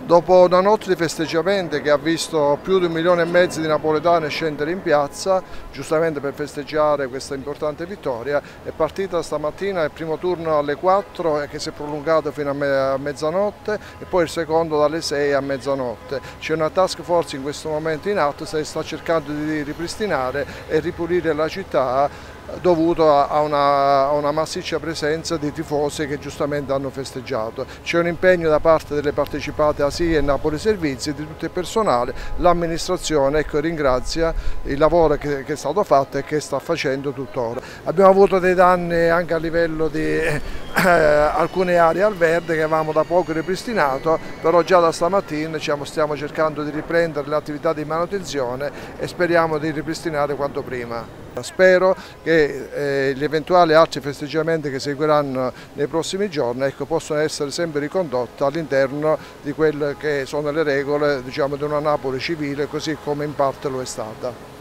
Dopo una notte di festeggiamenti che ha visto più di 1,5 milioni di napoletani scendere in piazza, giustamente per festeggiare questa importante vittoria, è partita stamattina il primo turno alle 4 che si è prolungato fino a mezzanotte e poi il secondo dalle 6 a mezzanotte. C'è una task force in questo momento in atto che sta cercando di ripristinare e ripulire la città dovuto a una massiccia presenza di tifosi che giustamente hanno festeggiato. C'è un impegno da parte delle partecipate ASI e Napoli Servizi, di tutto il personale. L'amministrazione ringrazia il lavoro che è stato fatto e che sta facendo tuttora. Abbiamo avuto dei danni anche a livello di alcune aree al verde che avevamo da poco ripristinato, però già da stamattina stiamo cercando di riprendere l'attività di manutenzione e speriamo di ripristinare quanto prima. Spero che gli eventuali altri festeggiamenti che seguiranno nei prossimi giorni possano essere sempre ricondotti all'interno di quelle che sono le regole, di una Napoli civile, così come in parte lo è stata.